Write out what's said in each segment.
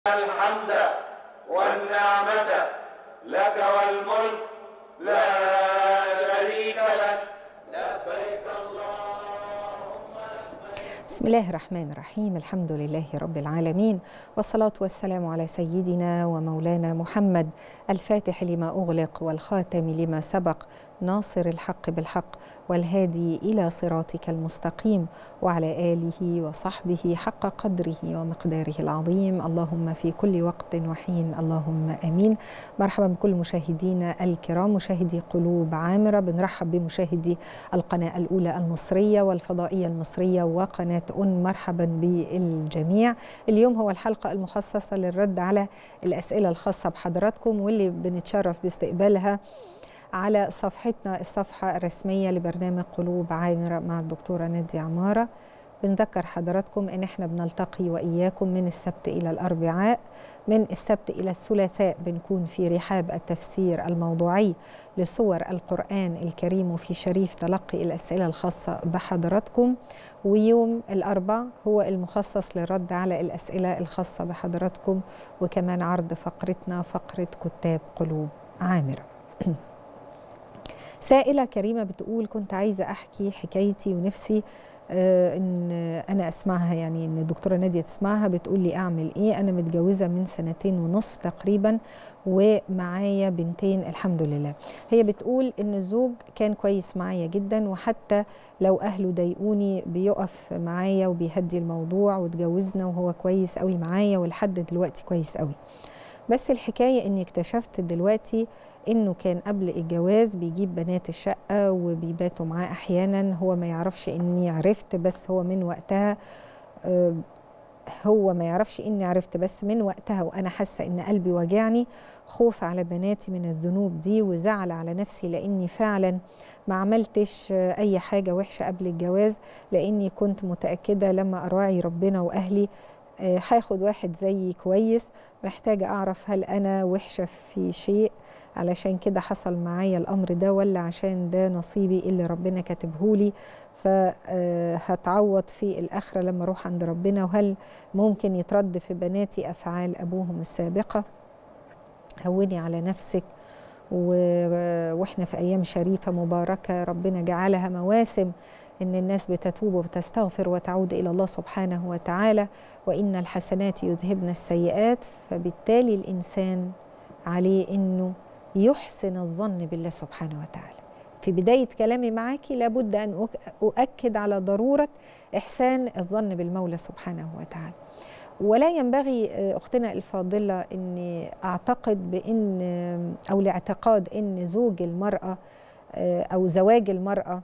الحمد والنعمة لك والملك لا شريك لك لبيك اللهم لبيك. بسم الله الرحمن الرحيم. الحمد لله رب العالمين، والصلاة والسلام على سيدنا ومولانا محمد الفاتح لما أغلق والخاتم لما سبق، ناصر الحق بالحق والهادي إلى صراطك المستقيم، وعلى آله وصحبه حق قدره ومقداره العظيم. اللهم في كل وقت وحين اللهم آمين. مرحبا بكل مشاهدينا الكرام، مشاهدي قلوب عامرة. بنرحب بمشاهدي القناة الأولى المصرية والفضائية المصرية وقناة مرحبا بالجميع. اليوم هو الحلقة المخصصة للرد على الأسئلة الخاصة بحضراتكم، واللي بنتشرف باستقبالها على صفحتنا، الصفحة الرسمية لبرنامج قلوب عامرة مع الدكتورة نادية عمارة. بنذكر حضراتكم ان احنا بنلتقي وإياكم من السبت إلى الأربعاء، من السبت إلى الثلاثاء بنكون في رحاب التفسير الموضوعي لسور القرآن الكريم وفي شريف تلقي الأسئلة الخاصة بحضراتكم، ويوم الأربع هو المخصص للرد على الأسئلة الخاصة بحضراتكم، وكمان عرض فقرتنا فقرة كتاب قلوب عامرة. سائلة كريمة بتقول: كنت عايزة أحكي حكايتي ونفسي إن أنا أسمعها، يعني إن الدكتورة نادية تسمعها. بتقول لي أعمل إيه؟ أنا متجوزة من 2.5 سنين تقريبا ومعايا بنتين الحمد لله. هي بتقول إن الزوج كان كويس معايا جدا، وحتى لو أهله ضايقوني بيقف معايا وبيهدي الموضوع، واتجوزنا وهو كويس قوي معايا ولحد دلوقتي كويس قوي. بس الحكاية إني اكتشفت دلوقتي إنه كان قبل الجواز بيجيب بنات الشقة وبيباتوا معاه أحيانا. هو ما يعرفش إني عرفت، بس هو من وقتها هو ما يعرفش إني عرفت، بس من وقتها وأنا حاسة إن قلبي واجعني، خوف على بناتي من الذنوب دي، وزعل على نفسي لأني فعلا ما عملتش أي حاجة وحشة قبل الجواز، لأني كنت متأكدة لما أراعي ربنا وأهلي هاخد واحد زيي كويس. محتاجة أعرف هل أنا وحشة في شيء علشان كده حصل معايا الأمر ده، ولا عشان ده نصيبي اللي ربنا كاتبهولي فهتعوض في الآخرة لما أروح عند ربنا، وهل ممكن يترد في بناتي أفعال أبوهم السابقة؟ هوني على نفسك، وإحنا في أيام شريفة مباركة ربنا جعلها مواسم إن الناس بتتوب وبتستغفر وتعود إلى الله سبحانه وتعالى، وإن الحسنات يذهبن السيئات. فبالتالي الإنسان عليه إنه يحسن الظن بالله سبحانه وتعالى. في بداية كلامي معاكي لابد أن أؤكد على ضرورة إحسان الظن بالمولى سبحانه وتعالى. ولا ينبغي أختنا الفاضلة أن أعتقد بأن أو الاعتقاد أن زوج المرأة أو زواج المرأة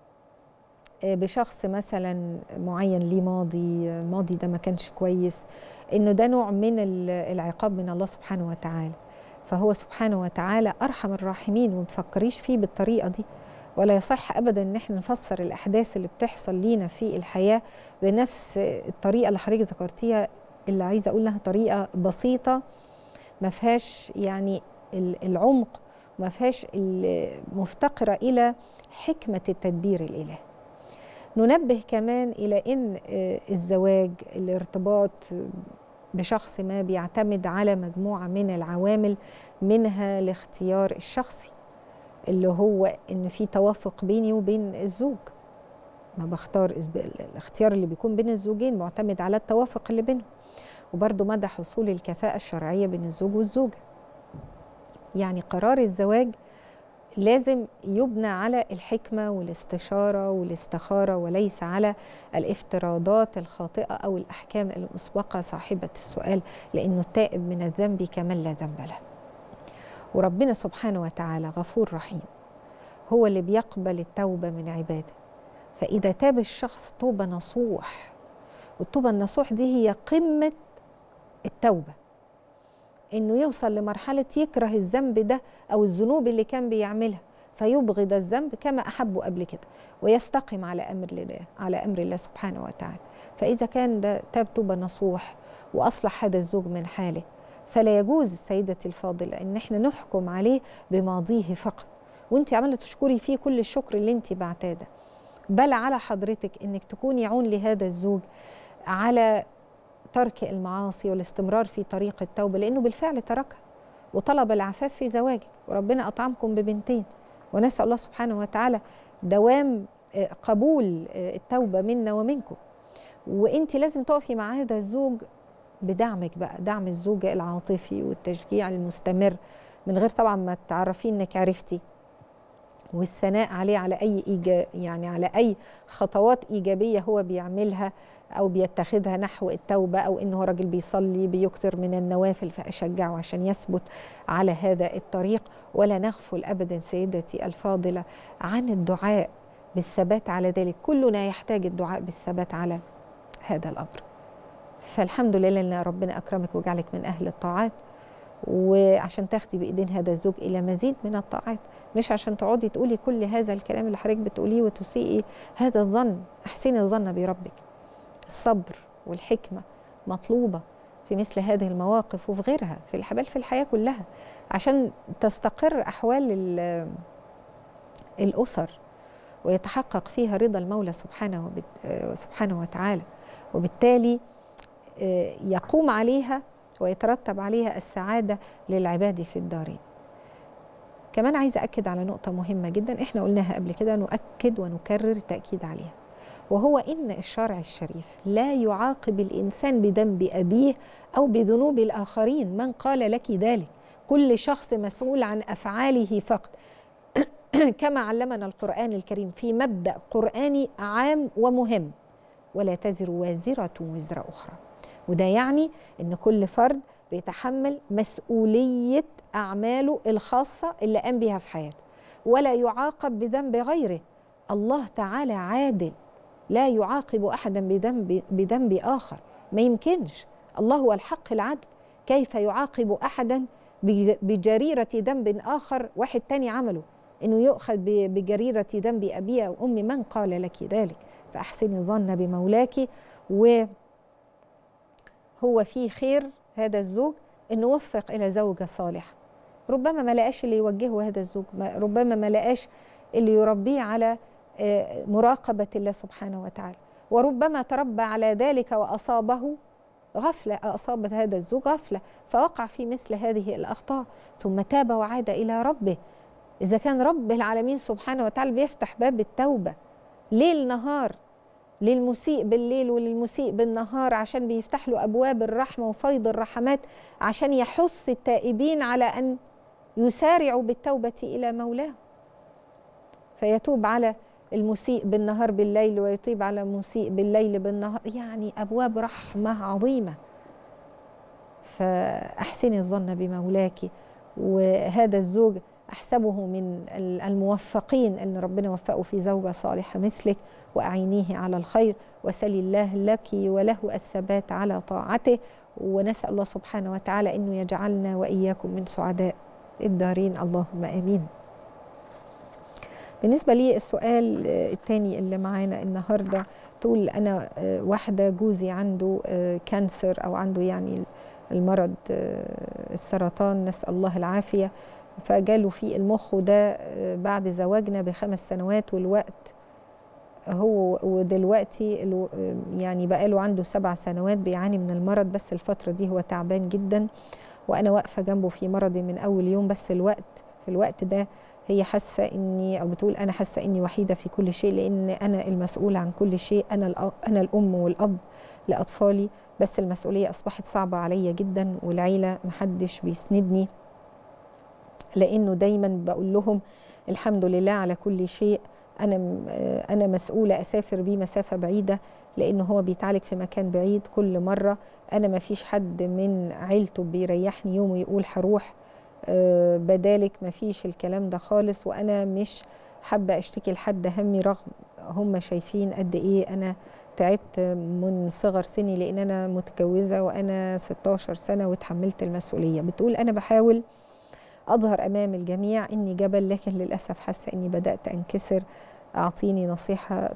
بشخص مثلا معين ليه ماضي ده ما كانش كويس، انه ده نوع من العقاب من الله سبحانه وتعالى. فهو سبحانه وتعالى ارحم الراحمين، وما تفكريش فيه بالطريقه دي. ولا يصح ابدا ان احنا نفسر الاحداث اللي بتحصل لينا في الحياه بنفس الطريقه اللي حضرتك ذكرتيها، اللي عايزه اقول لها طريقه بسيطه ما فيهاش يعني العمق، ما فيهاش مفتقره الى حكمه التدبير الالهي. ننبه كمان إلى أن الزواج، الارتباط بشخص ما بيعتمد على مجموعة من العوامل، منها الاختيار الشخصي اللي هو أن في توافق بيني وبين الزوج. ما بختار، الاختيار اللي بيكون بين الزوجين معتمد على التوافق اللي بينهم، وبرضه مدى حصول الكفاءة الشرعية بين الزوج والزوجة. يعني قرار الزواج لازم يبنى على الحكمة والاستشارة والاستخارة، وليس على الافتراضات الخاطئة أو الأحكام المسبقة صاحبة السؤال، لأنه التائب من الذنب كمن لا ذنب له. وربنا سبحانه وتعالى غفور رحيم، هو اللي بيقبل التوبة من عباده. فإذا تاب الشخص توبة نصوح، والتوبة النصوح دي هي قمة التوبة، إنه يوصل لمرحلة يكره الذنب ده أو الذنوب اللي كان بيعملها، فيبغض الذنب كما أحبه قبل كده، ويستقيم على أمر الله سبحانه وتعالى. فإذا كان ده تاب توبة نصوح وأصلح هذا الزوج من حاله، فلا يجوز سيدتي الفاضلة إن احنا نحكم عليه بماضيه فقط، وانت عمالة تشكري فيه كل الشكر اللي انت بعتاه ده. بل على حضرتك إنك تكوني عون لهذا الزوج على ترك المعاصي والاستمرار في طريق التوبة، لأنه بالفعل تركها وطلب العفاف في زواجه، وربنا أطعمكم ببنتين، ونسأل الله سبحانه وتعالى دوام قبول التوبة منا ومنكم. وانت لازم تقفي مع هذا الزوج بدعمك بقى، دعم الزوجة العاطفي والتشجيع المستمر، من غير طبعا ما تعرفي انك عرفتي، والثناء عليه على يعني على اي خطوات ايجابيه هو بيعملها او بيتخذها نحو التوبه، او انه راجل بيصلي بيكثر من النوافل، فاشجعه عشان يثبت على هذا الطريق. ولا نغفل ابدا سيدتي الفاضله عن الدعاء بالثبات على ذلك، كلنا يحتاج الدعاء بالثبات على هذا الامر. فالحمد لله ان ربنا اكرمك وجعلك من اهل الطاعات، وعشان تاخدي بايدين هذا الزوج الى مزيد من الطاعات، مش عشان تقعدي تقولي كل هذا الكلام اللي حضرتك بتقوليه وتسيئي هذا الظن. احسني الظن بربك. الصبر والحكمه مطلوبه في مثل هذه المواقف وفي غيرها، في الحياه كلها، عشان تستقر احوال الاسر ويتحقق فيها رضا المولى سبحانه وتعالى، وبالتالي يقوم عليها ويترتب عليها السعادة للعباد في الدارين. كمان عايزة أكد على نقطة مهمة جدا احنا قلناها قبل كده، نؤكد ونكرر التأكيد عليها، وهو إن الشرع الشريف لا يعاقب الإنسان بذنب أبيه أو بذنوب الآخرين. من قال لك ذلك؟ كل شخص مسؤول عن أفعاله فقط كما علمنا القرآن الكريم في مبدأ قرآني عام ومهم: ولا تزر وازرة وزر أخرى. وده يعني إن كل فرد بيتحمل مسؤولية أعماله الخاصة اللي قام بها في حياته، ولا يعاقب بذنب غيره. الله تعالى عادل، لا يعاقب أحدا بذنب آخر، ما يمكنش. الله هو الحق العدل، كيف يعاقب أحدا بجريرة ذنب آخر واحد تاني عمله؟ إنه يؤخذ بجريرة ذنب أبيه أو أمي. من قال لك ذلك؟ فأحسني الظن بمولاك. وهو في خير هذا الزوج إنه وفق إلى زوجة صالحة، ربما ما لقاش اللي يوجهه هذا الزوج، ربما ما لقاش اللي يربيه على مراقبة الله سبحانه وتعالى، وربما تربى على ذلك وأصابه غفلة، أصاب هذا الزوج غفلة فوقع في مثل هذه الأخطاء، ثم تاب وعاد إلى ربه. إذا كان رب العالمين سبحانه وتعالى بيفتح باب التوبة ليل نهار للمسيء بالليل وللمسيء بالنهار، عشان بيفتح له أبواب الرحمة وفيض الرحمات، عشان يحث التائبين على أن يسارعوا بالتوبة إلى مولاه، فيتوب على المسيء بالنهار بالليل ويتوب على المسيء بالليل بالنهار، يعني أبواب رحمة عظيمة. فأحسني الظن بمولاك. وهذا الزوج أحسبه من الموفقين أن ربنا وفقه في زوجة صالحة مثلك، وأعينيه على الخير، وسل الله لك وله الثبات على طاعته. ونسأل الله سبحانه وتعالى أنه يجعلنا وإياكم من سعداء الدارين، اللهم آمين. بالنسبة لي السؤال الثاني اللي معانا النهاردة، تقول أنا واحدة جوزي عنده كانسر أو عنده يعني المرض السرطان، نسأل الله العافية، فجاله في المخ، وده بعد زواجنا ب5 سنوات، والوقت هو ودلوقتي يعني بقاله عنده 7 سنوات بيعاني من المرض، بس الفترة دي هو تعبان جدا، وأنا واقفة جنبه في مرضي من أول يوم، بس في الوقت ده هي حاسة إني، أو بتقول أنا حاسة إني وحيدة في كل شيء، لأن أنا المسؤولة عن كل شيء، أنا الأم والأب لأطفالي، بس المسؤولية أصبحت صعبة عليا جدا، والعيلة محدش بيسندني، لأنه دايما بقول لهم الحمد لله على كل شيء، أنا مسؤولة أسافر بيه مسافة بعيدة، لأنه هو بيتعالج في مكان بعيد كل مرة، أنا ما فيش حد من عيلته بيريحني يوم ويقول هروح بدالك، ما فيش الكلام ده خالص، وأنا مش حابة أشتكي لحد همي، رغم هم شايفين قد إيه أنا تعبت من صغر سني، لأن أنا متجوزة وأنا 16 سنة وتحملت المسؤولية. بتقول أنا بحاول أظهر أمام الجميع إني جبل، لكن للأسف حاسة إني بدأت أنكسر، أعطيني نصيحة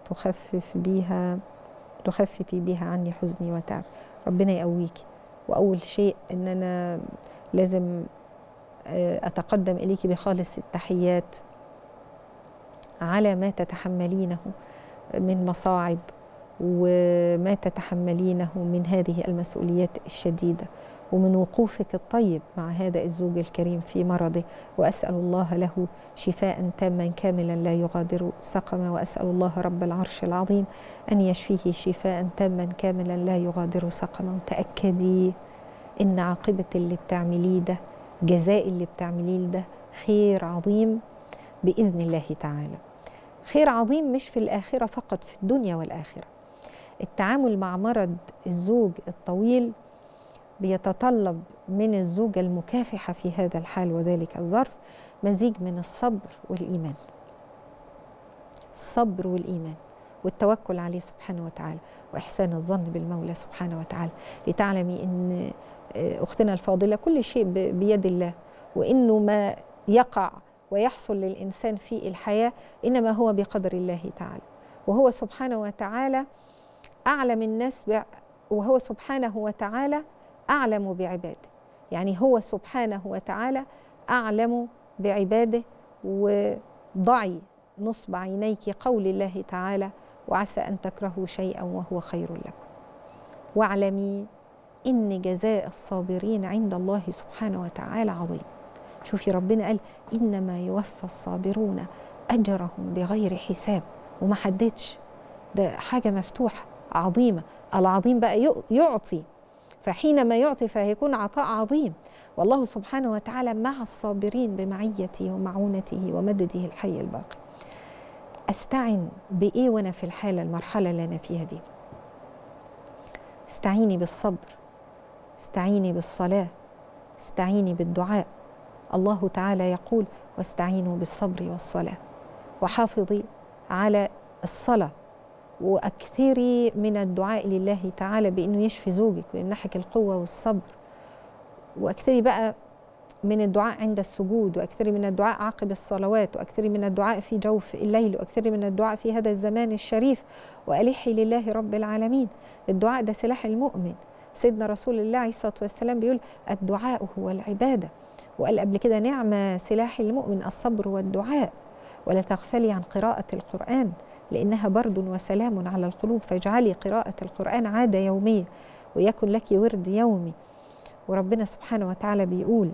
تخففي بيها عني حزني وتعب. ربنا يقويكي. وأول شيء إن أنا لازم أتقدم إليك بخالص التحيات على ما تتحملينه من مصاعب وما تتحملينه من هذه المسؤوليات الشديدة، ومن وقوفك الطيب مع هذا الزوج الكريم في مرضه. وأسأل الله له شفاء تاما كاملا لا يغادر سقما، وأسأل الله رب العرش العظيم أن يشفيه شفاء تاما كاملا لا يغادر سقما. وتأكدي إن عاقبة اللي بتعمليه ده، جزاء اللي بتعمليه ده خير عظيم بإذن الله تعالى. خير عظيم مش في الآخرة فقط، في الدنيا والآخرة. التعامل مع مرض الزوج الطويل بيتطلب من الزوجة المكافحة في هذا الحال وذلك الظرف مزيج من الصبر والإيمان. الصبر والإيمان والتوكل عليه سبحانه وتعالى، وإحسان الظن بالمولى سبحانه وتعالى، لتعلمي أن أختنا الفاضلة كل شيء بيد الله، وإنه ما يقع ويحصل للإنسان في الحياة إنما هو بقدر الله تعالى. وهو سبحانه وتعالى أعلم الناس وهو سبحانه وتعالى أعلم بعباده. يعني هو سبحانه وتعالى أعلم بعباده. وضعي نصب عينيك قول الله تعالى: وعسى أن تكرهوا شيئا وهو خير لكم، واعلمي إن جزاء الصابرين عند الله سبحانه وتعالى عظيم. شوفي ربنا قال: إنما يوفى الصابرون أجرهم بغير حساب، وما حددش، ده حاجة مفتوحة عظيمة. العظيم بقى يعطي، فحينما يعطي فهيكون عطاء عظيم. والله سبحانه وتعالى مع الصابرين بمعيته ومعونته ومدده الحي الباقي. أستعن بإيه وأنا في المرحلة اللي أنا فيها دي؟ استعيني بالصبر، استعيني بالصلاة، استعيني بالدعاء. الله تعالى يقول: واستعينوا بالصبر والصلاة. وحافظي على الصلاة، وأكثري من الدعاء لله تعالى بأنه يشفي زوجك ويمنحك القوة والصبر. وأكثري بقى من الدعاء عند السجود، وأكثري من الدعاء عقب الصلوات، وأكثري من الدعاء في جوف الليل، وأكثري من الدعاء في هذا الزمان الشريف. وألحي لله رب العالمين. الدعاء ده سلاح المؤمن. سيدنا رسول الله عليه الصلاة والسلام بيقول: الدعاء هو العبادة. وقال قبل كده: نعم سلاح المؤمن الصبر والدعاء. ولا تغفلي عن قراءة القرآن، لأنها برد وسلام على القلوب، فاجعلي قراءة القرآن عادة يومية، ويكن لك ورد يومي. وربنا سبحانه وتعالى بيقول: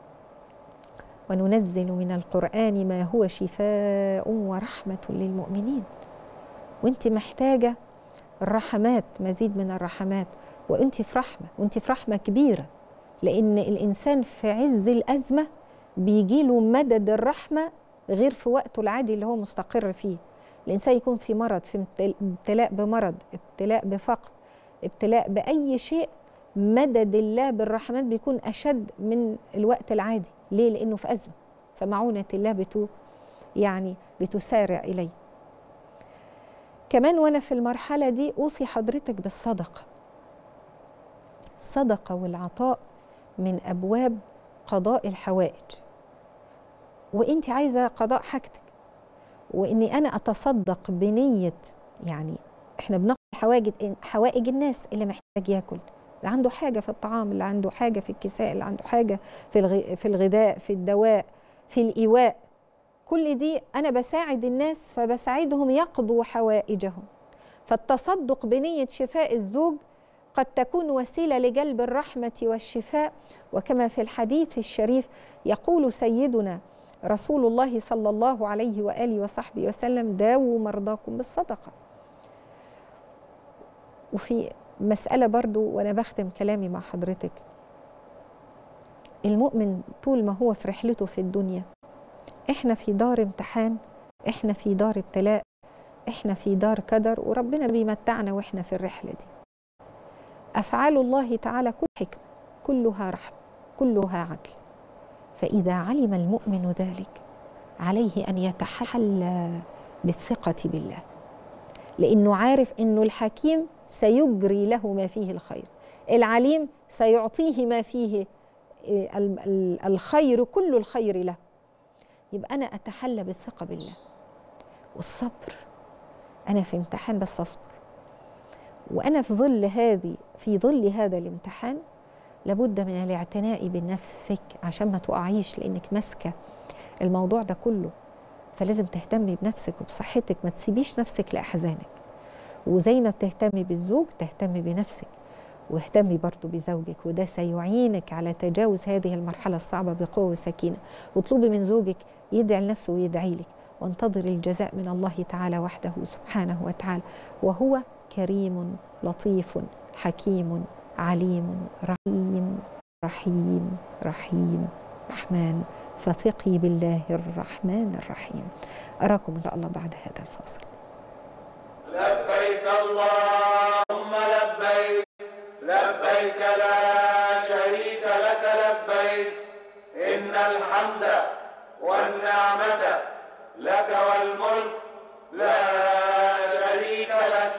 وننزل من القرآن ما هو شفاء ورحمة للمؤمنين. وانت محتاجة الرحمات، مزيد من الرحمات، وانت في رحمة، وانت في رحمة كبيرة، لأن الإنسان في عز الأزمة بيجيله مدد الرحمة غير في وقته العادي اللي هو مستقر فيه. الإنسان يكون في مرض، في ابتلاء بمرض، ابتلاء بفقر، ابتلاء بأي شيء، مدد الله بالرحمات بيكون أشد من الوقت العادي. ليه؟ لأنه في أزمة، فمعونة الله بتسارع إليه. كمان وأنا في المرحلة دي أوصي حضرتك بالصدقة. الصدقة والعطاء من أبواب قضاء الحوائج. وإنت عايزة قضاء حاجتك، وإني أنا أتصدق بنية، يعني إحنا بنقضي حوائج الناس اللي محتاج ياكل، اللي عنده حاجة في الطعام، اللي عنده حاجة في الكساء، اللي عنده حاجة في الغذاء، في الدواء، في الإيواء. كل دي أنا بساعد الناس، فبساعدهم يقضوا حوائجهم. فالتصدق بنية شفاء الزوج قد تكون وسيلة لجلب الرحمة والشفاء. وكما في الحديث الشريف يقول سيدنا رسول الله صلى الله عليه وآله وصحبه وسلم: داووا مرضاكم بالصدقة. وفي مسألة برضو وأنا بختم كلامي مع حضرتك: المؤمن طول ما هو في رحلته في الدنيا، إحنا في دار امتحان، إحنا في دار ابتلاء، إحنا في دار قدر، وربنا بيمتعنا وإحنا في الرحلة دي. أفعال الله تعالى كل حكمة، كلها رحمة، كلها عدل. فإذا علم المؤمن ذلك عليه أن يتحلى بالثقة بالله، لأنه عارف أنه الحكيم سيجري له ما فيه الخير، العليم سيعطيه ما فيه الخير، كل الخير له. يبقى أنا أتحلى بالثقة بالله والصبر. أنا في امتحان بس أصبر، وأنا في ظل هذا الامتحان لابد من الاعتناء بنفسك عشان ما تقعيش، لأنك ماسكة الموضوع ده كله. فلازم تهتمي بنفسك وبصحتك، ما تسيبيش نفسك لأحزانك. وزي ما بتهتمي بالزوج تهتمي بنفسك واهتمي برضو بزوجك، وده سيعينك على تجاوز هذه المرحلة الصعبة بقوة وسكينة. واطلبي من زوجك يدعي لنفسه ويدعي لك، وانتظر الجزاء من الله تعالى وحده سبحانه وتعالى، وهو كريم لطيف حكيم عليم رحيم رحيم رحيم رحمن، فثقي بالله الرحمن الرحيم. أراكم إن شاء الله بعد هذا الفاصل. لبيك اللهم لبيك، لبيك لا شريك لك لبيك، إن الحمد والنعمة لك والملك لا شريك لك.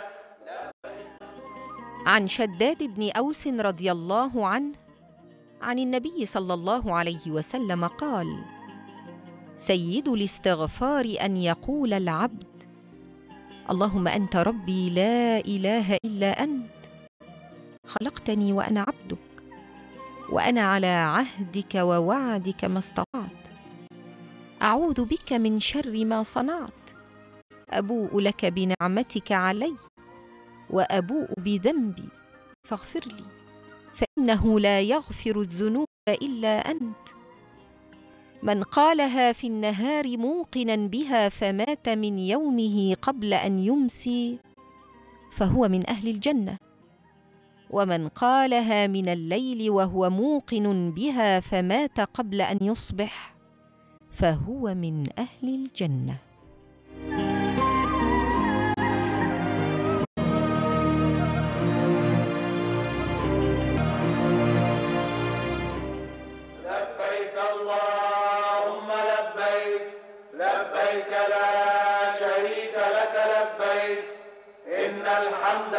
عن شداد بن أوس رضي الله عنه عن النبي صلى الله عليه وسلم قال: سيد الاستغفار أن يقول العبد: اللهم أنت ربي لا إله إلا أنت، خلقتني وأنا عبدك، وأنا على عهدك ووعدك ما استطعت، أعوذ بك من شر ما صنعت، أبوء لك بنعمتك علي وأبوء بذنبي فاغفر لي، فإنه لا يغفر الذنوب إلا أنت. من قالها في النهار موقنا بها فمات من يومه قبل أن يمسي فهو من أهل الجنة، ومن قالها من الليل وهو موقن بها فمات قبل أن يصبح فهو من أهل الجنة. لبيك اللهم لبيك، لبيك لا شريك لك لبيك، إن الحمد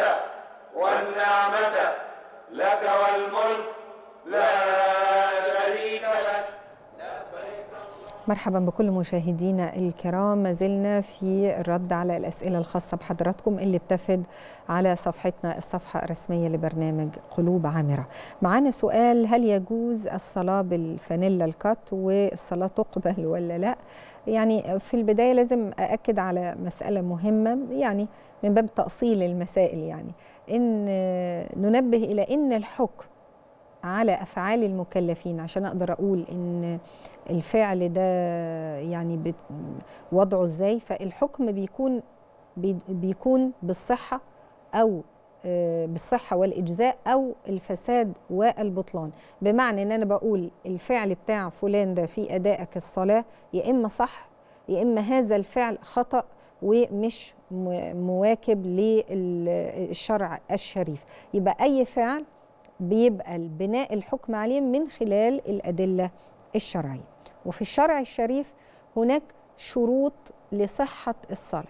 والنعمة لك والملك لا شريك لك. مرحبا بكل مشاهدينا الكرام، ما زلنا في الرد على الأسئلة الخاصة بحضراتكم اللي بتفد على صفحتنا، الصفحة الرسمية لبرنامج قلوب عامرة. معانا سؤال: هل يجوز الصلاة بالفانيلا الكات والصلاة تقبل ولا لا؟ يعني في البداية لازم أأكد على مسألة مهمة، يعني من باب تأصيل المسائل، يعني إن ننبه إلى إن الحكم على أفعال المكلفين عشان أقدر أقول إن الفعل ده يعني وضعه إزاي، فالحكم بيكون بالصحة أو بالصحة والإجزاء أو الفساد والبطلان. بمعنى إن أنا بقول الفعل بتاع فلان ده في أدائك الصلاة يا إما صح يا إما هذا الفعل خطأ ومش مواكب للشرع الشريف. يبقى أي فعل بيبقى البناء الحكم عليه من خلال الأدلة الشرعية. وفي الشرع الشريف هناك شروط لصحة الصلاة،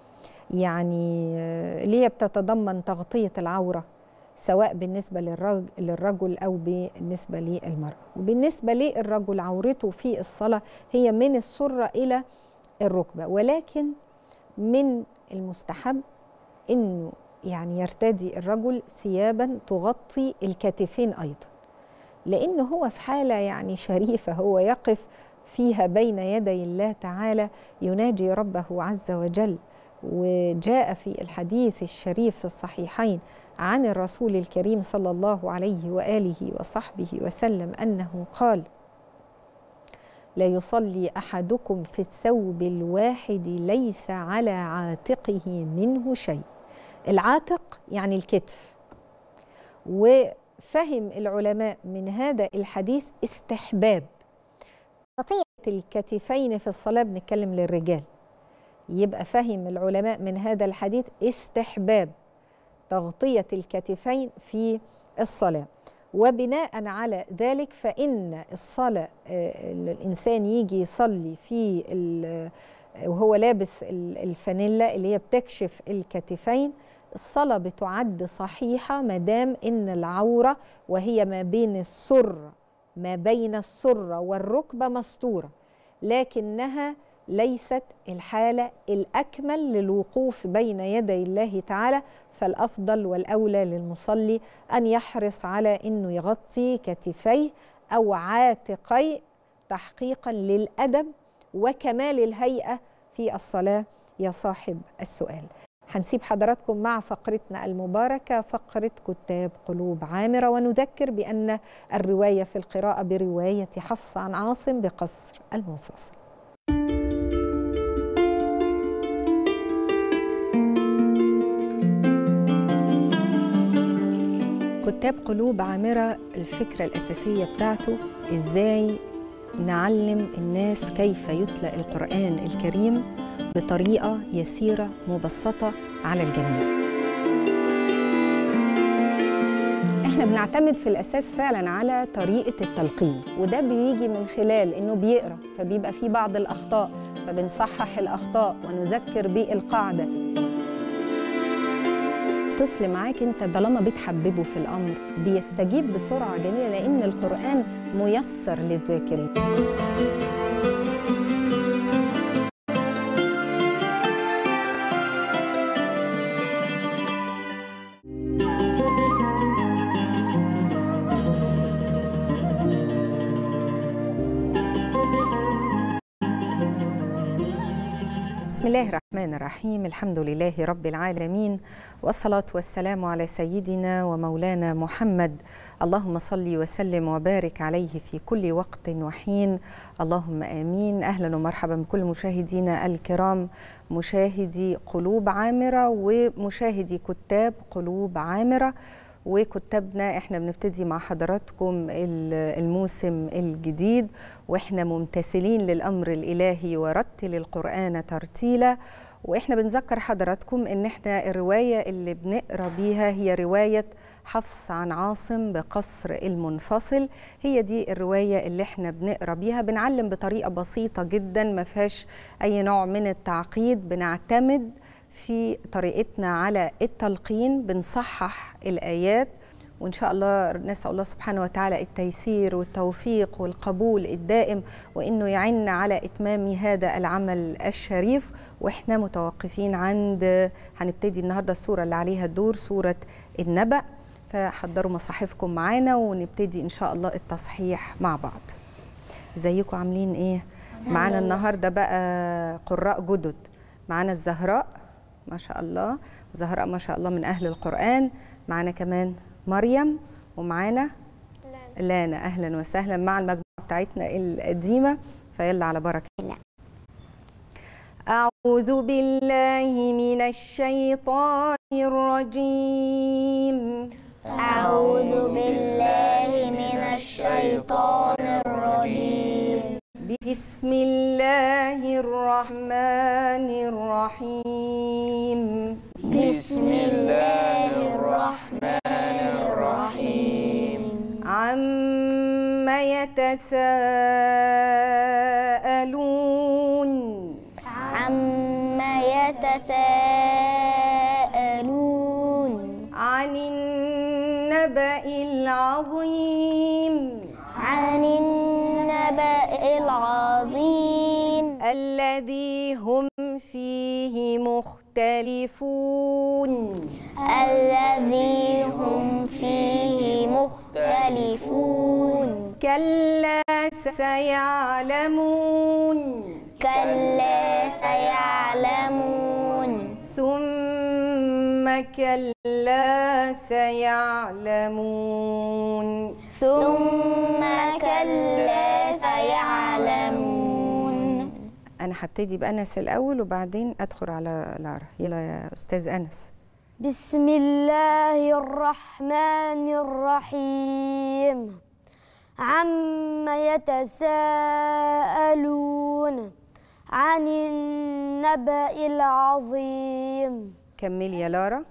يعني اللي هي بتتضمن تغطية العورة سواء بالنسبة للرجل أو بالنسبة للمرأة. وبالنسبة للرجل عورته في الصلاة هي من السرة إلى الركبة، ولكن من المستحب إنه يعني يرتدي الرجل ثيابا تغطي الكتفين أيضا، لأنه هو في حالة يعني شريفة، هو يقف فيها بين يدي الله تعالى يناجي ربه عز وجل. وجاء في الحديث الشريف في الصحيحين عن الرسول الكريم صلى الله عليه وآله وصحبه وسلم أنه قال: لا يصلي أحدكم في الثوب الواحد ليس على عاتقه منه شيء. العاتق يعني الكتف. وفهم العلماء من هذا الحديث استحباب تغطية الكتفين في الصلاة، بنتكلم للرجال. يبقى فهم العلماء من هذا الحديث استحباب تغطية الكتفين في الصلاة. وبناء على ذلك فإن الصلاة الإنسان يجي يصلي في وهو لابس الفانيلا اللي هي بتكشف الكتفين، الصلاة بتعد صحيحة ما دام إن العورة وهي ما بين السرة والركبة مستورة، لكنها ليست الحالة الأكمل للوقوف بين يدي الله تعالى. فالأفضل والأولى للمصلي أن يحرص على أنه يغطي كتفيه أو عاتقيه تحقيقا للأدب وكمال الهيئة في الصلاة. يا صاحب السؤال، هنسيب حضراتكم مع فقرتنا المباركة، فقرة كتاب قلوب عامرة، ونذكر بأن الرواية في القراءة برواية حفص عن عاصم بقصر المنفصل. كتاب قلوب عامرة الفكرة الأساسية بتاعته إزاي نعلم الناس كيف يتلى القرآن الكريم بطريقة يسيرة مبسطة على الجميع. احنا بنعتمد في الأساس فعلا على طريقة التلقين، وده بيجي من خلال إنه بيقرأ فبيبقى فيه بعض الأخطاء فبنصحح الأخطاء ونذكر بالقاعدة. طفل معاك انت طالما بتحببه في الامر بيستجيب بسرعه جميله، لان القران ميسر للذاكرين. بسم الله الرحمن الرحيم، الحمد لله رب العالمين، والصلاة والسلام على سيدنا ومولانا محمد، اللهم صل وسلم وبارك عليه في كل وقت وحين، اللهم آمين. أهلا ومرحبا بكل مشاهدينا الكرام، مشاهدي قلوب عامرة ومشاهدي كتاب قلوب عامرة. وكتابنا احنا بنبتدي مع حضراتكم الموسم الجديد واحنا ممتثلين للأمر الإلهي ورتل القرآن ترتيلا. واحنا بنذكر حضراتكم ان احنا الرواية اللي بنقرأ بيها هي رواية حفص عن عاصم بقصر المنفصل. هي دي الرواية اللي احنا بنقرأ بيها، بنعلم بطريقة بسيطة جدا ما فيهاش اي نوع من التعقيد، بنعتمد في طريقتنا على التلقين، بنصحح الآيات، وإن شاء الله نسأل الله سبحانه وتعالى التيسير والتوفيق والقبول الدائم، وإنه يعيننا على إتمام هذا العمل الشريف. وإحنا متوقفين عند هنبتدي النهاردة السورة اللي عليها الدور، سورة النبأ، فحضروا مصاحفكم معانا ونبتدي إن شاء الله التصحيح مع بعض. ازيكم عاملين إيه؟ معانا النهاردة بقى قراء جدد، معانا الزهراء ما شاء الله، زهراء ما شاء الله من أهل القرآن، معانا كمان مريم، ومعانا لانا. أهلا وسهلا مع المجموعة بتاعتنا القديمة، فيلا على بركة الله. أعوذ بالله من الشيطان الرجيم. أعوذ بالله من الشيطان الرجيم. بسم الله الرحمن الرحيم. بسم الله الرحمن الرحيم. عما يتساءلون. عما يتساءلون. عن النبأ العظيم. عن النبأ العظيم. الذي هم فيه مختلفون. الذي هم فيه مختلفون. كلا سيعلمون. كلا سيعلمون. ثم كلا سيعلمون. ثم كلا سيعلمون. أنا هبتدي بأنس الأول وبعدين أدخل على لارا. يلا يا أستاذ أنس. بسم الله الرحمن الرحيم. عما يتساءلون عن النبأ العظيم. كملي يا لارا.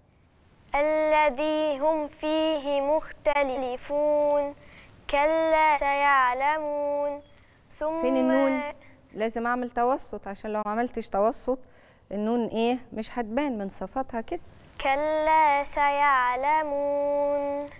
الذي هم فيه مختلفون. كلا سيعلمون. ثم فين النون؟ لازم أعمل توسط، عشان لو ما عملتش توسط النون إيه مش هتبان من صفاتها كده. كلا سيعلمون.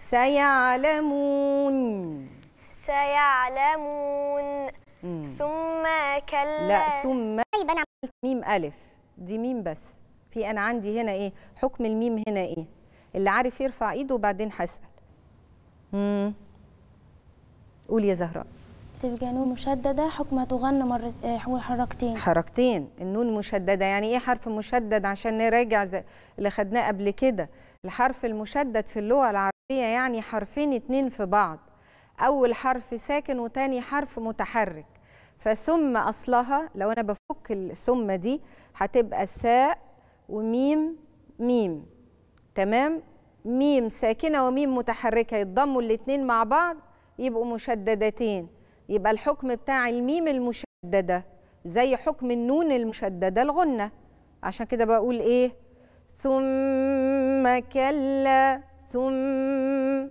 سيعلمون. سيعلمون. ثم كلا. لا ثم يبقى أنا عملت ميم ألف، دي ميم بس. في أنا عندي هنا إيه حكم الميم هنا إيه؟ اللي عارف يرفع إيده وبعدين هسأل. قولي يا زهراء. تبقى نون مشددة حكمها تغن حركتين. حركتين. النون مشددة يعني ايه حرف مشدد؟ عشان نراجع اللي خدناه قبل كده. الحرف المشدد في اللغة العربية يعني حرفين اتنين في بعض، أول حرف ساكن وتاني حرف متحرك. فثم أصلها لو أنا بفك الثم دي هتبقى ثاء وميم ميم، تمام؟ ميم ساكنة وميم متحركة يتضموا الاتنين مع بعض يبقوا مشددتين. يبقى الحكم بتاع الميم المشددة زي حكم النون المشددة الغنة. عشان كده بقول ايه؟ ثم كلا ثم.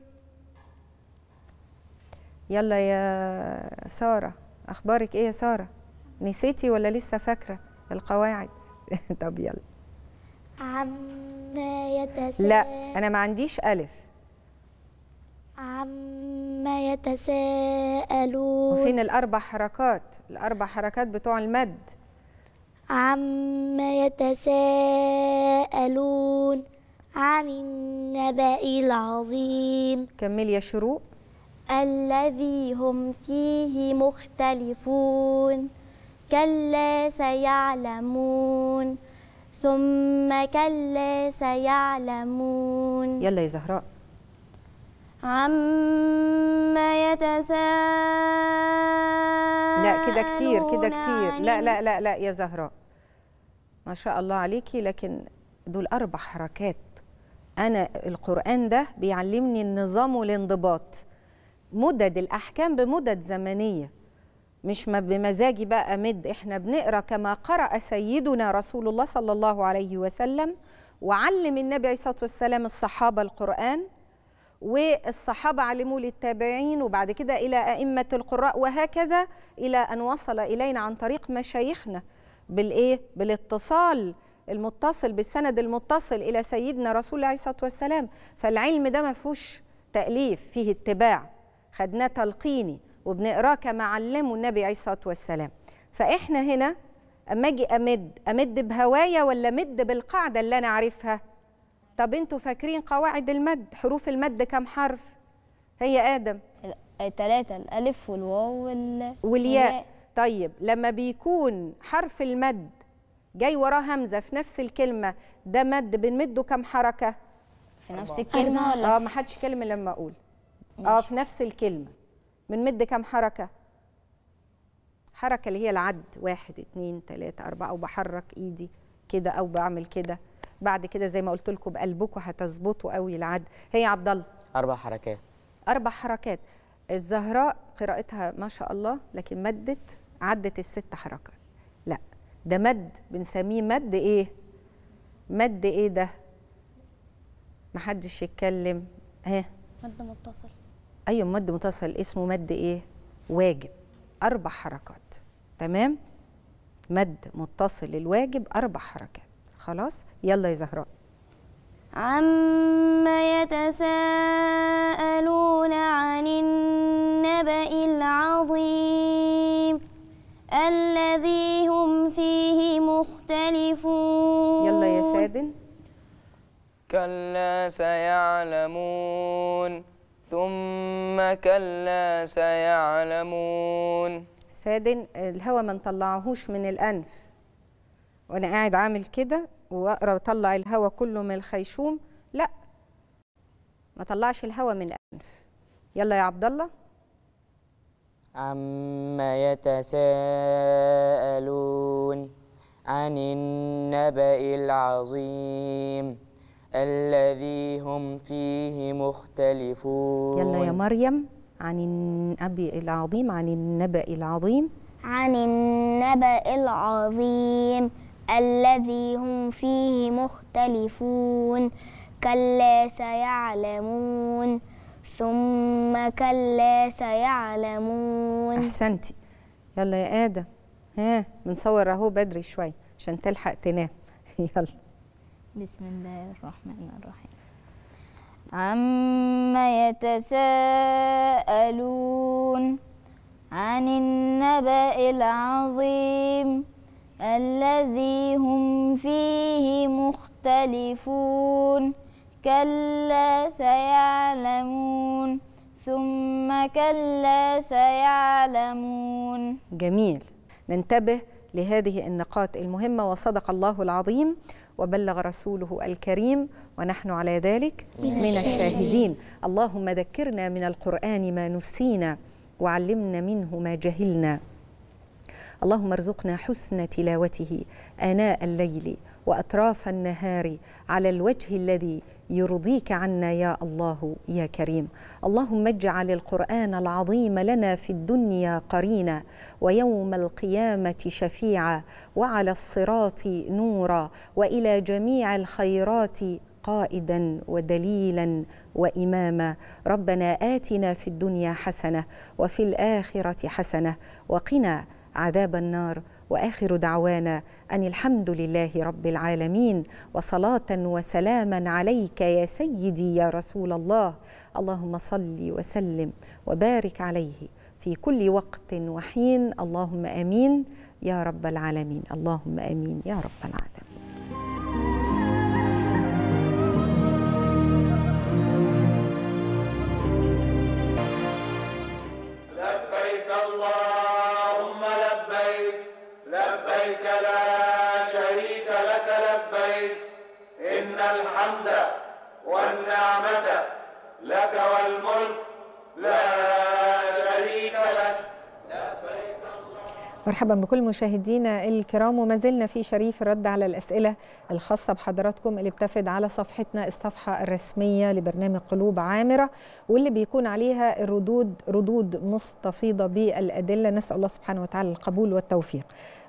يلا يا سارة، أخبارك ايه يا سارة؟ نسيتي ولا لسه فاكرة القواعد؟ طب يلا. عما يتساءلون. لا أنا ما عنديش ألف. عما يتساءلون. وفين الأربع حركات؟ الأربع حركات بتوع المد. عما يتساءلون عن النبأ العظيم. كملي يا شروق. الذي هم فيه مختلفون كلا سيعلمون ثم كلا سيعلمون. يلا يا زهراء. عما يتساءلون. لا كده كتير كده كتير. لا لا لا لا يا زهراء، ما شاء الله عليكي، لكن دول 4 حركات. أنا القرآن ده بيعلمني النظام والانضباط. مدد الأحكام بمدد زمنية، مش بمزاجي بقى أمد. إحنا بنقرأ كما قرأ سيدنا رسول الله صلى الله عليه وسلم، وعلم النبي عليه الصلاة والسلام الصحابة القرآن، والصحابة علموا للتابعين، وبعد كده إلى أئمة القراء، وهكذا إلى أن وصل إلينا عن طريق مشايخنا بالإيه؟ بالاتصال المتصل، بالسند المتصل إلى سيدنا رسول الله عليه الصلاة والسلام. فالعلم ده ما فيهوش تأليف، فيه اتباع، خدناه تلقيني وبنقراه كما علمه النبي عليه الصلاة والسلام. فإحنا هنا أما أجي أمد بهوايا ولا أمد بالقاعدة اللي أنا عارفها؟ طب انتوا فاكرين قواعد المد؟ حروف المد كم حرف؟ هي آدم 3، الألف والواو والياء. طيب لما بيكون حرف المد جاي وراه همزة في نفس الكلمة، ده مد بنمده كم حركة؟ في نفس الكلمة ولا؟ ما حدش كلمة لما أقول في نفس الكلمة بنمد كم حركة؟ حركة اللي هي العد، 1 2 3 4، أو بحرك إيدي كده أو بعمل كده. بعد كده زي ما قلت لكم بقلبكم هتظبطوا قوي العد. هي عبد الله 4 حركات. 4 حركات. الزهراء قراءتها ما شاء الله، لكن مدت عدت ال6 حركات. لا ده مد بنسميه مد ايه؟ مد ايه ده؟ محدش يتكلم. مد متصل. ايوه مد متصل، اسمه مد ايه؟ واجب. 4 حركات. تمام؟ مد متصل الواجب 4 حركات. خلاص يلا يا زهراء. عما يتساءلون عن النبأ العظيم الذي هم فيه مختلفون. يلا يا سادن. كلا سيعلمون ثم كلا سيعلمون. سادن الهوا ما نطلعهوش من الأنف وأنا قاعد عامل كده وأقرأ وطلع الهوا كله من الخيشوم، لا ما طلعش الهوا من الأنف. يلا يا عبد الله. عما يتساءلون عن النبأ العظيم الذي هم فيه مختلفون. يلا يا مريم. عن النبأ العظيم. عن النبأ العظيم. عن النبأ العظيم الذي هم فيه مختلفون كلا سيعلمون ثم كلا سيعلمون. أحسنتي. يلا يا آدم. بنصور اهو بدري شوي عشان تلحق تنام. يلا. بسم الله الرحمن الرحيم. عما يتساءلون عن النبأ العظيم الذي هم فيه مختلفون كلا سيعلمون ثم كلا سيعلمون. جميل، ننتبه لهذه النقاط المهمة. وصدق الله العظيم وبلغ رسوله الكريم ونحن على ذلك من الشاهدين. اللهم ذكرنا من القرآن ما نسينا وعلمنا منه ما جهلنا. اللهم ارزقنا حسن تلاوته آناء الليل وأطراف النهار على الوجه الذي يرضيك عنا يا الله يا كريم. اللهم اجعل القرآن العظيم لنا في الدنيا قرينا ويوم القيامة شفيعا وعلى الصراط نورا وإلى جميع الخيرات قائدا ودليلا وإماما. ربنا آتنا في الدنيا حسنة وفي الآخرة حسنة وقنا عذاب النار. وآخر دعوانا أن الحمد لله رب العالمين، وصلاة وسلاما عليك يا سيدي يا رسول الله. اللهم صل وسلم وبارك عليه في كل وقت وحين. اللهم آمين يا رب العالمين. اللهم آمين يا رب العالمين. لبيك اللهم لبيك، لبيك لا شريك لك لبيك، إن الحمد والنعمة لك والملك لا شريك لك. لبيك مرحبا بكل مشاهدينا الكرام، وما زلنا في شريف الرد على الأسئلة الخاصة بحضراتكم اللي بتفد على صفحتنا الصفحة الرسمية لبرنامج قلوب عامرة، واللي بيكون عليها ردود مستفيضة بالأدلة. نسأل الله سبحانه وتعالى القبول والتوفيق.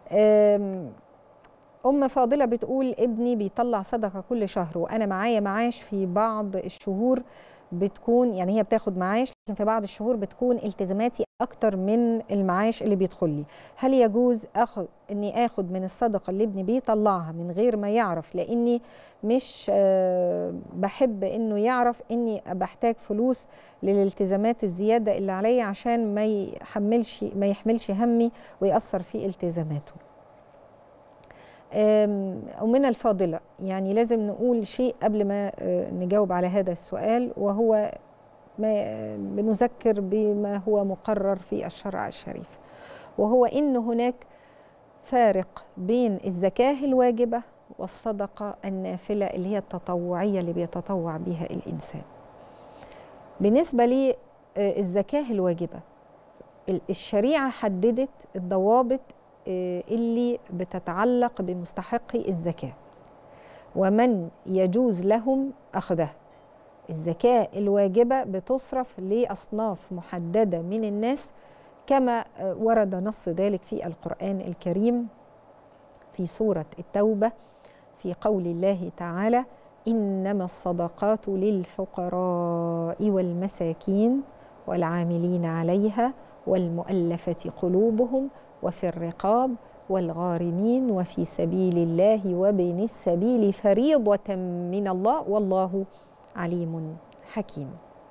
أم فاضلة بتقول ابني بيطلع صدقة كل شهر وأنا معايا معاش في بعض الشهور بتكون، يعني هي بتاخد معاش لكن في بعض الشهور بتكون التزاماتي أكتر من المعاش اللي بيدخل لي. هل يجوز إني آخد من الصدقة اللي ابني بيطلعها من غير ما يعرف، لأني مش بحب إنه يعرف إني بحتاج فلوس للالتزامات الزيادة اللي عليا عشان ما يحملش همي ويأثر في التزاماته. أمنا الفاضلة، يعني لازم نقول شيء قبل ما نجاوب على هذا السؤال، وهو ما بنذكر بما هو مقرر في الشرع الشريف، وهو إن هناك فارق بين الزكاة الواجبة والصدقة النافلة اللي هي التطوعية اللي بيتطوع بها الإنسان. بالنسبة للزكاة الواجبة، الشريعة حددت الضوابط اللي بتتعلق بمستحقي الزكاة ومن يجوز لهم أخذها. الزكاة الواجبة بتصرف لأصناف محددة من الناس كما ورد نص ذلك في القرآن الكريم في سورة التوبة في قول الله تعالى: إنما الصدقات للفقراء والمساكين والعاملين عليها والمؤلفة قلوبهم وفي الرقاب والغارمين وفي سبيل الله وابن السبيل فريضة من الله والله عليم حكيم.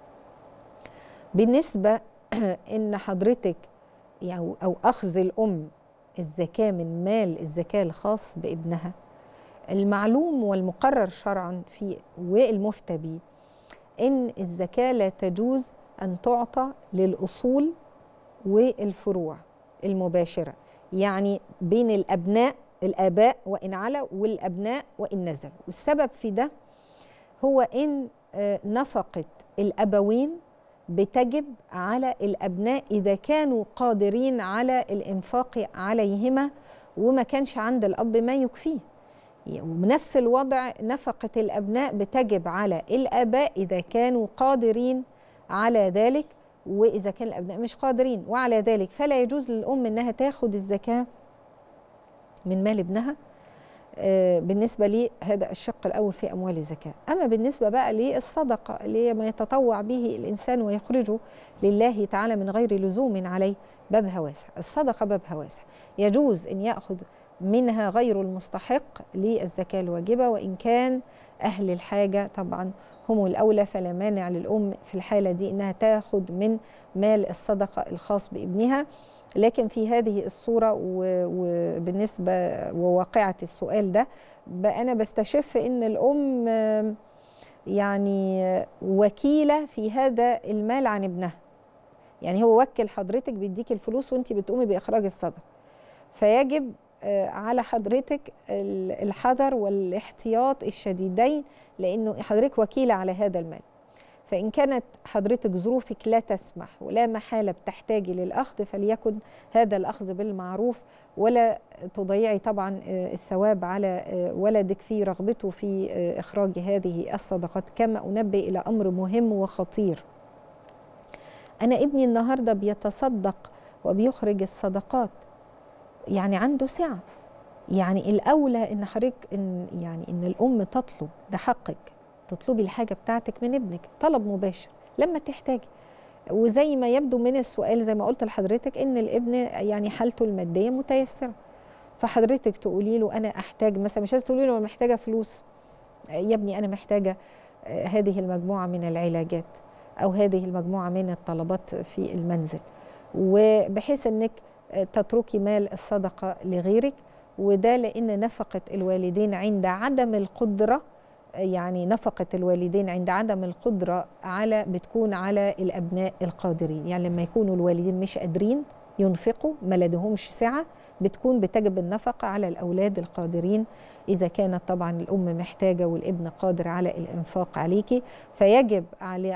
بالنسبة إن حضرتك أو أخذ الأم الزكاة من مال الزكاة الخاص بابنها، المعلوم والمقرر شرعا في والمفتى به إن الزكاة لا تجوز أن تعطى للأصول والفروع المباشرة، يعني بين الآباء وإن على والأبناء وإن نزل. والسبب في ده هو إن نفقة الأبوين بتجب على الأبناء إذا كانوا قادرين على الإنفاق عليهما وما كانش عند الأب ما يكفيه. وبنفس الوضع نفقة الأبناء بتجب على الآباء إذا كانوا قادرين على ذلك، وإذا كان الأبناء مش قادرين وعلى ذلك فلا يجوز للأم أنها تاخد الزكاة من مال ابنها. بالنسبة لي هذا الشق الأول في أموال الزكاة. أما بالنسبة بقى للصدقة اللي ما يتطوع به الإنسان ويخرجه لله تعالى من غير لزوم عليه، بابها واسع. الصدقة بابها واسع، يجوز أن يأخذ منها غير المستحق للزكاة الواجبة، وإن كان أهل الحاجة طبعا هم الأولى، فلا مانع للأم في الحالة دي أنها تاخد من مال الصدقة الخاص بابنها. لكن في هذه الصورة وبالنسبة وواقعة السؤال ده أنا بستشف أن الأم يعني وكيلة في هذا المال عن ابنها، يعني هو وكل حضرتك بيديك الفلوس وانت بتقومي بإخراج الصدقة، فيجب على حضرتك الحذر والاحتياط الشديدين، لأنه حضرتك وكيلة على هذا المال. فإن كانت حضرتك ظروفك لا تسمح ولا محالة بتحتاجي للأخذ، فليكن هذا الأخذ بالمعروف، ولا تضيعي طبعا الثواب على ولدك في رغبته في إخراج هذه الصدقات. كما أنبه إلى أمر مهم وخطير، أنا ابني النهاردة بيتصدق وبيخرج الصدقات، يعني عنده سعة، يعني الأولى إن حضرتك إن الأم تطلب، ده حقك تطلبي الحاجة بتاعتك من ابنك طلب مباشر لما تحتاجي. وزي ما يبدو من السؤال زي ما قلت لحضرتك إن الابن يعني حالته المادية متيسرة، فحضرتك تقولي له أنا أحتاج مثلا، مش لازم تقولي له أنا محتاجة فلوس يا ابني، أنا محتاجة هذه المجموعة من العلاجات أو هذه المجموعة من الطلبات في المنزل، وبحيث أنك تتركي مال الصدقة لغيرك. وده لأن نفقة الوالدين عند عدم القدرة، يعني نفقة الوالدين عند عدم القدرة بتكون على الأبناء القادرين. يعني لما يكونوا الوالدين مش قادرين ينفقوا، ما لديهمش سعة، بتجب النفقة على الأولاد القادرين، إذا كانت طبعا الأم محتاجة والابن قادر على الإنفاق عليكي، فيجب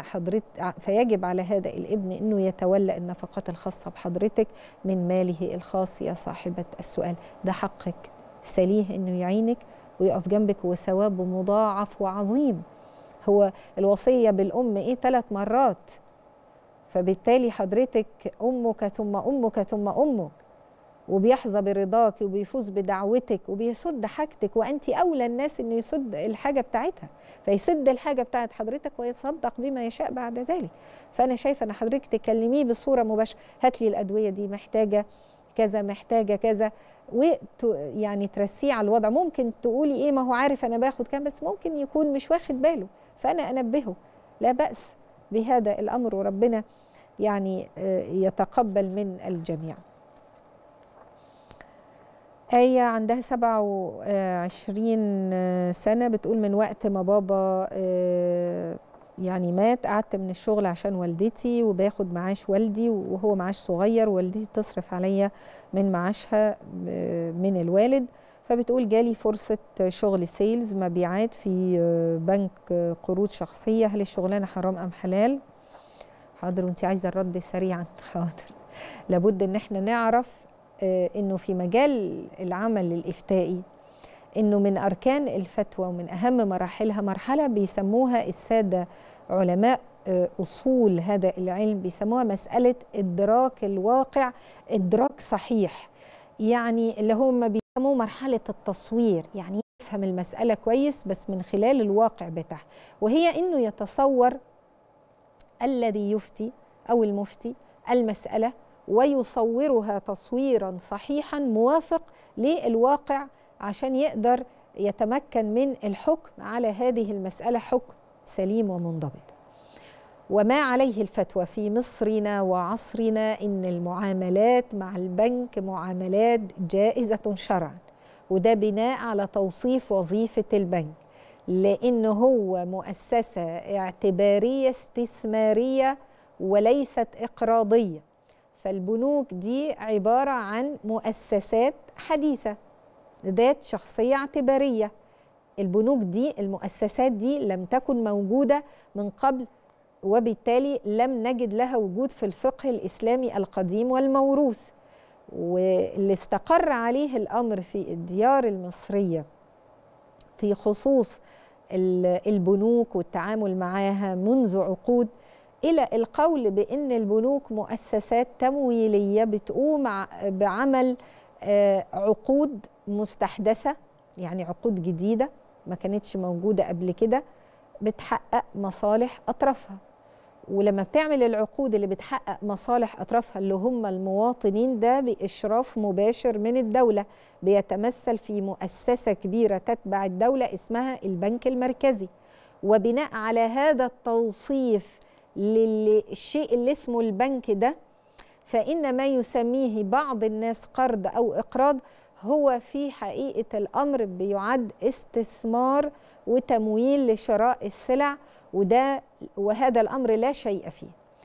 على هذا الابن أنه يتولى النفقات الخاصة بحضرتك من ماله الخاص. يا صاحبة السؤال، ده حقك، سليه أنه يعينك ويقف جنبك، وثوابه مضاعف وعظيم. هو الوصية بالأم 3 مرات، فبالتالي حضرتك أمك ثم أمك ثم أمك، وبيحظى برضاك وبيفوز بدعوتك وبيسد حاجتك، وأنت أولى الناس إنه يسد الحاجة بتاعتها، فيسد الحاجة بتاعت حضرتك ويصدق بما يشاء بعد ذلك. فأنا شايفة أن حضرتك تكلميه بصورة مباشرة، هات لي الأدوية دي، محتاجة كذا، محتاجة كذا، ويعني ترسيه على الوضع. ممكن تقولي إيه، ما هو عارف أنا باخد كام، بس ممكن يكون مش واخد باله، فأنا أنبهه، لا بأس بهذا الأمر، وربنا يعني يتقبل من الجميع. آية عندها 27 سنة بتقول من وقت ما بابا يعني مات قعدت من الشغل عشان والدتي، وباخد معاش والدي وهو معاش صغير، والدتي بتصرف عليا من معاشها من الوالد. فبتقول جالي فرصة شغل سيلز مبيعات في بنك قروض شخصية، هل الشغلانة حرام أم حلال؟ حاضر، وانت عايزة الرد سريعا. حاضر. لابد ان احنا نعرف انه في مجال العمل الإفتائي انه من أركان الفتوى ومن أهم مراحلها مرحلة بيسموها السادة علماء أصول هذا العلم، بيسموها مسألة إدراك الواقع إدراك صحيح، يعني اللي هم بيسموه مرحلة التصوير، يعني يفهم المسألة كويس بس من خلال الواقع بتاعها، وهي إنه يتصور الذي يفتي أو المفتي المسألة ويصورها تصويرا صحيحا موافق للواقع عشان يقدر يتمكن من الحكم على هذه المسألة حكم سليم ومنضبط. وما عليه الفتوى في مصرنا وعصرنا إن المعاملات مع البنك معاملات جائزة شرعا، وده بناء على توصيف وظيفة البنك، لأنه هو مؤسسة اعتبارية استثمارية وليست إقراضية. فالبنوك دي عبارة عن مؤسسات حديثة ذات شخصية اعتبارية. البنوك دي، المؤسسات دي لم تكن موجودة من قبل، وبالتالي لم نجد لها وجود في الفقه الإسلامي القديم والموروث. واللي استقر عليه الأمر في الديار المصرية في خصوص البنوك والتعامل معها منذ عقود، إلى القول بأن البنوك مؤسسات تمويلية بتقوم بعمل عقود مستحدثة، يعني عقود جديدة ما كانتش موجودة قبل كده، بتحقق مصالح أطرافها. ولما بتعمل العقود اللي بتحقق مصالح أطرافها اللي هم المواطنين، ده بإشراف مباشر من الدولة، بيتمثل في مؤسسة كبيرة تتبع الدولة اسمها البنك المركزي. وبناء على هذا التوصيف للشيء اللي اسمه البنك ده، فإن ما يسميه بعض الناس قرض أو إقراض هو في حقيقة الأمر بيعد استثمار وتمويل لشراء السلع، وهذا الأمر لا شيء فيه.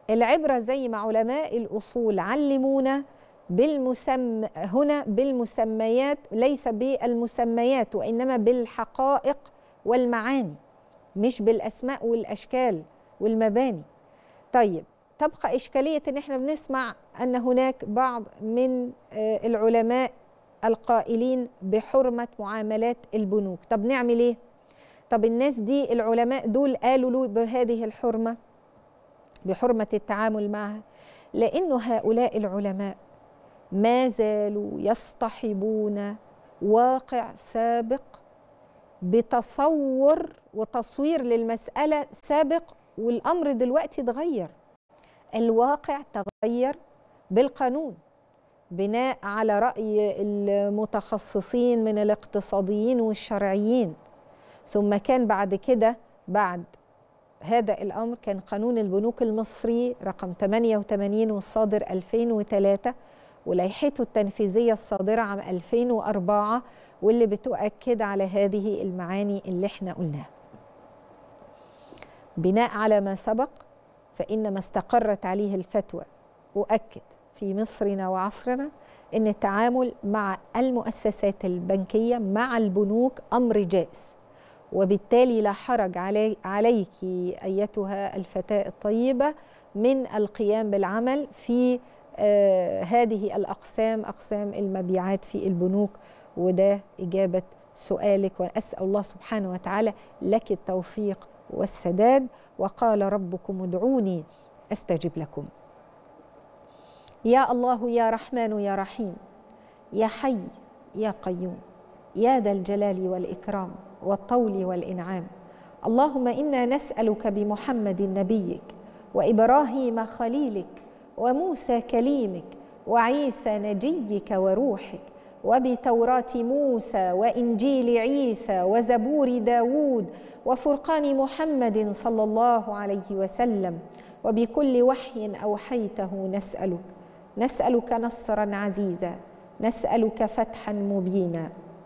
العبرة زي ما علماء الأصول علمونا هنا بالمسميات، ليس بالمسميات وإنما بالحقائق والمعاني، مش بالأسماء والأشكال والمباني. طيب، تبقى إشكالية إن إحنا بنسمع أن هناك بعض من العلماء القائلين بحرمة معاملات البنوك. طب نعمل إيه؟ طب الناس دي العلماء دول قالوا له بهذه الحرمة، بحرمة التعامل معها، لأنه هؤلاء العلماء ما زالوا يصطحبون واقع سابق بتصور وتصوير للمسألة سابق، والأمر دلوقتي اتغير. الواقع تغير بالقانون بناء على رأي المتخصصين من الاقتصاديين والشرعيين. ثم كان بعد كده، بعد هذا الأمر، كان قانون البنوك المصري رقم 88 والصادر 2003، ولائحته التنفيذية الصادرة عام 2004، واللي بتؤكد على هذه المعاني اللي احنا قلناها. بناء على ما سبق، فإن ما استقرت عليه الفتوى أؤكد في مصرنا وعصرنا إن التعامل مع المؤسسات البنكية مع البنوك أمر جائز، وبالتالي لا حرج عليك أيتها الفتاة الطيبة من القيام بالعمل في هذه الأقسام، أقسام المبيعات في البنوك. وده إجابة سؤالك، وأسأل الله سبحانه وتعالى لك التوفيق والسداد. وقال ربكم ادعوني أستجب لكم. يا الله يا رحمن يا رحيم، يا حي يا قيوم، يا ذا الجلال والإكرام والطول والإنعام، اللهم إنا نسألك بمحمد نبيك وإبراهيم خليلك وموسى كليمك وعيسى نجيك وروحك، وبتوراة موسى وإنجيل عيسى وزبور داود وفرقان محمد صلى الله عليه وسلم، وبكل وحي أوحيته نسألك نصرا عزيزا، نسألك فتحا مبينا،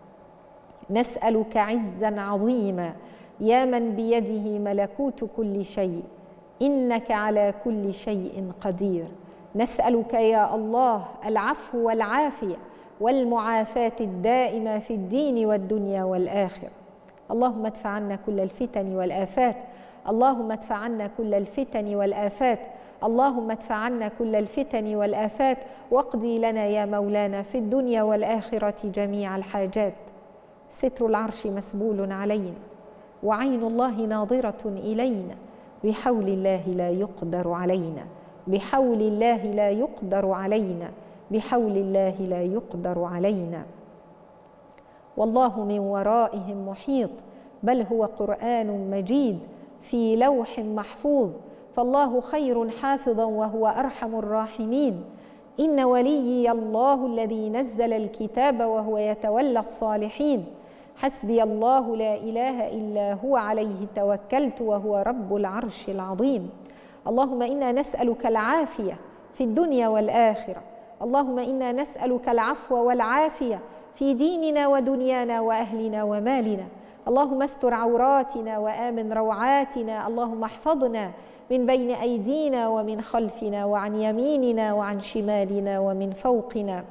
نسألك عزا عظيما، يا من بيده ملكوت كل شيء، إنك على كل شيء قدير. نسألك يا الله العفو والعافية والمعافاة الدائمة في الدين والدنيا والآخرة. اللهم ادفع عنا كل الفتن والآفات، اللهم ادفع عنا كل الفتن والآفات، اللهم ادفع عنا كل الفتن والآفات، واقضي لنا يا مولانا في الدنيا والآخرة جميع الحاجات. ستر العرش مسبول علينا، وعين الله ناظرة إلينا، بحول الله لا يقدر علينا، بحول الله لا يقدر علينا، بحول الله لا يقدر علينا. والله من ورائهم محيط، بل هو قرآن مجيد في لوح محفوظ، فالله خير حافظا وهو أرحم الراحمين. إن وليي الله الذي نزل الكتاب وهو يتولى الصالحين، حسبي الله لا إله إلا هو عليه توكلت وهو رب العرش العظيم. اللهم إنا نسألك العافية في الدنيا والآخرة، اللهم إنا نسألك العفو والعافية في ديننا ودنيانا وأهلنا ومالنا. اللهم استر عوراتنا وآمن روعاتنا، اللهم احفظنا من بين أيدينا ومن خلفنا وعن يميننا وعن شمالنا ومن فوقنا.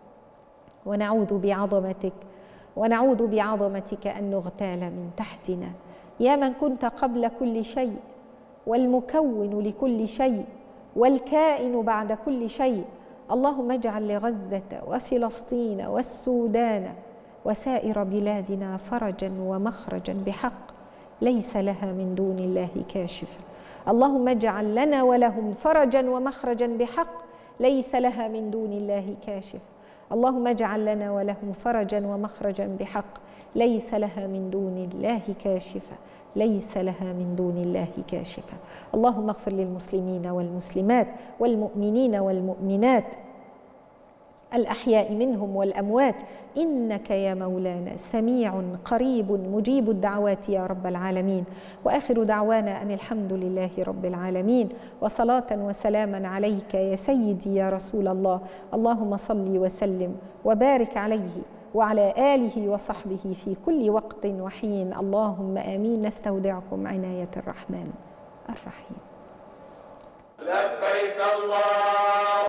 ونعوذ بعظمتك أن نغتال من تحتنا، يا من كنت قبل كل شيء والمكون لكل شيء والكائن بعد كل شيء. اللهم اجعل لغزة وفلسطين والسودان وسائر بلادنا فرجا ومخرجا بحق ليس لها من دون الله كاشفة. اللهم اجعل لنا ولهم فرجا ومخرجا بحق ليس لها من دون الله كاشفة. اللهم اجعل لنا ولهم فرجا ومخرجا بحق ليس لها من دون الله كاشفة، ليس لها من دون الله كاشفة. اللهم اغفر للمسلمين والمسلمات والمؤمنين والمؤمنات الأحياء منهم والأموات، إنك يا مولانا سميع قريب مجيب الدعوات يا رب العالمين. وآخر دعوانا أن الحمد لله رب العالمين، وصلاة وسلاما عليك يا سيدي يا رسول الله. اللهم صل وسلم وبارك عليه وعلى آله وصحبه في كل وقت وحين. اللهم آمين. نستودعكم عناية الرحمن الرحيم. لبيك الله